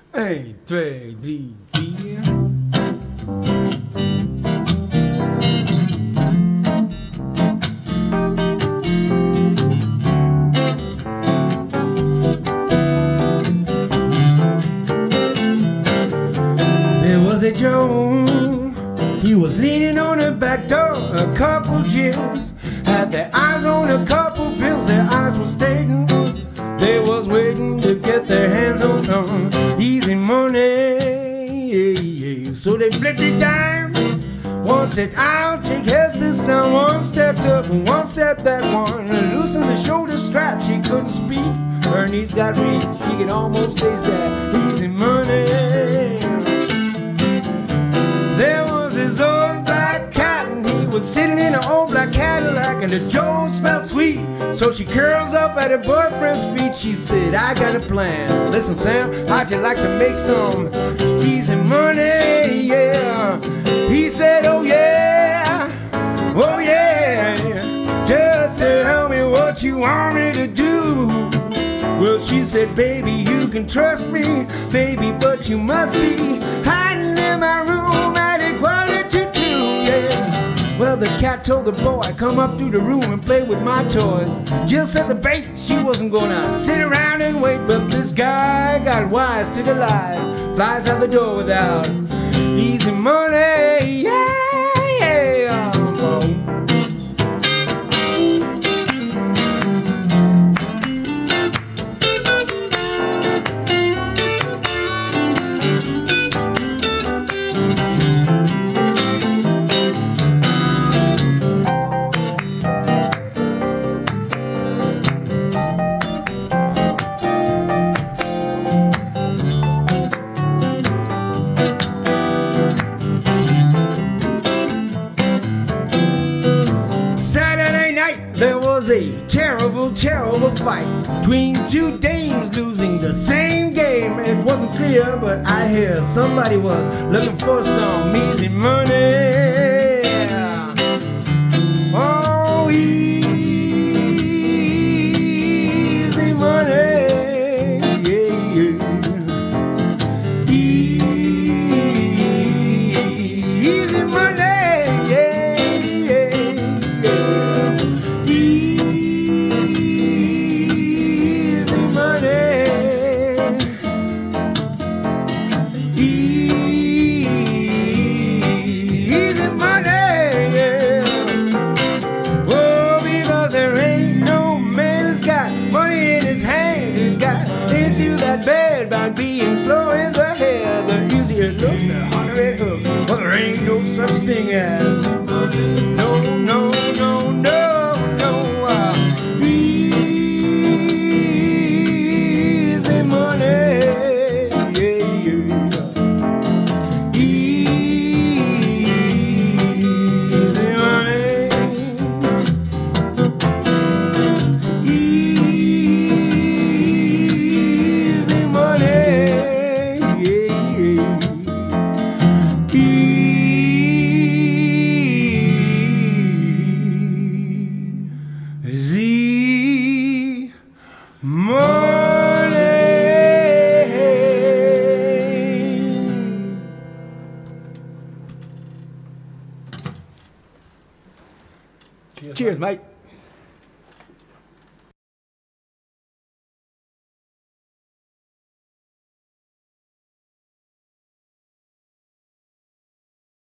1, 2, 3, 4. There was a Joe, he was leaning on the back door, a couple Jills had their eyes on a couple bills, their eyes were stating they was waiting to get their hands on some easy money. So they flipped it time. One said, I'll take heads this time. One stepped up and one stepped that one. Loosened the shoulder strap, she couldn't speak. Her knees got weak, she could almost taste that easy money. There was this old black cat, and he was sitting in an old black Cadillac, and the Joe smelled sweet. So she curls up at her boyfriend's feet. She said, I got a plan. Listen, Sam, how'd you like to make some easy money? Yeah. He said, oh yeah, oh yeah. Just tell me what you want me to do. Well, she said, baby, you can trust me, baby, but you must be hiding in my room at 1:45, yeah. Well, the cat told the boy, come up through the room and play with my toys. Jill said the bait, she wasn't gonna sit around and wait, but this guy got wise to the lies, flies out the door without easy money, yeah, yeah. There was a terrible, terrible fight between two dames losing the same game. It wasn't clear, but I hear somebody was looking for some easy money. Oh, easy money. Yeah, yeah. Easy money. Easy money, yeah. Oh, because there ain't no man that's got money in his hand who got into that bed by being slow in the hair. The easier it looks, the harder it hooks. Well, there ain't no such thing as money. No, no, no, no, no. Easy money. Easy money. Cheers, mate.